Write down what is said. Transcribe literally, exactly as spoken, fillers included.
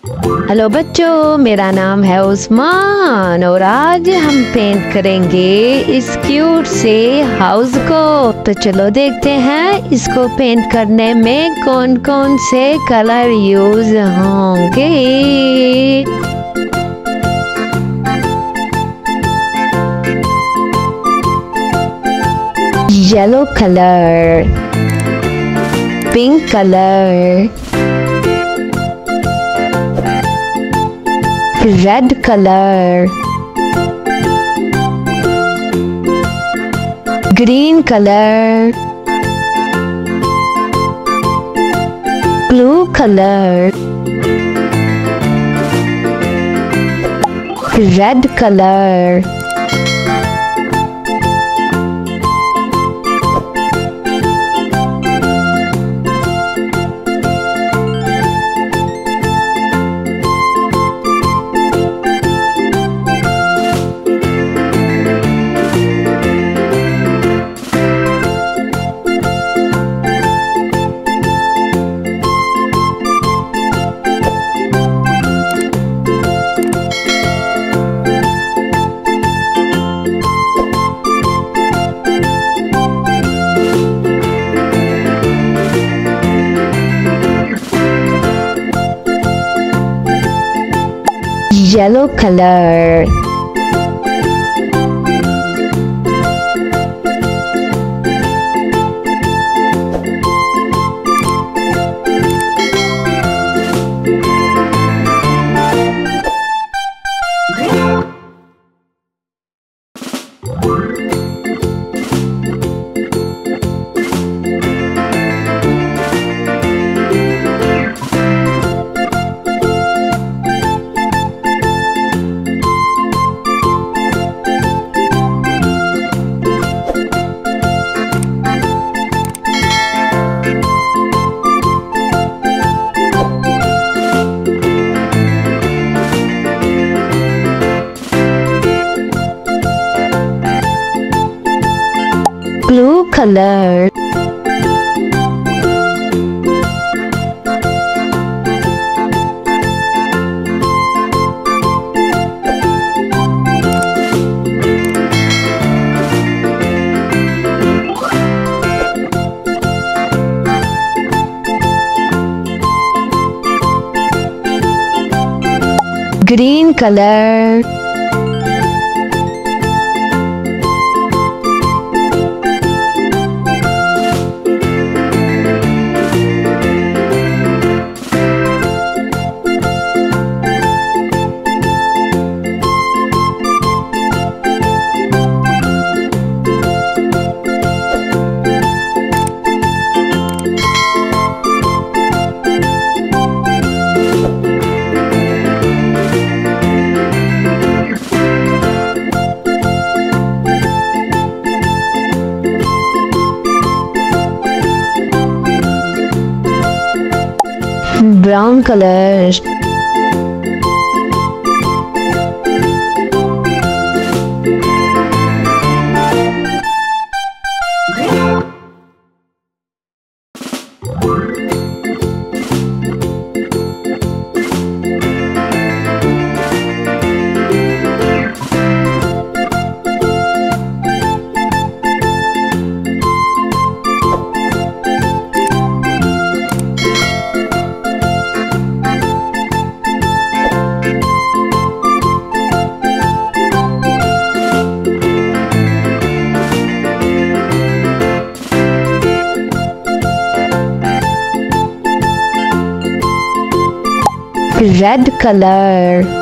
Hello बच्चों, मेरा नाम है उस्मान और आज हम पेंट करेंगे इस क्यूट से हाउस को। तो चलो देखते हैं इसको पेंट करने में कौन कौन से कलर यूज होंगे। Yellow colour, pink colour, red colour, green colour, blue colour, red colour, yellow color, blue color, green color, brown color, red color,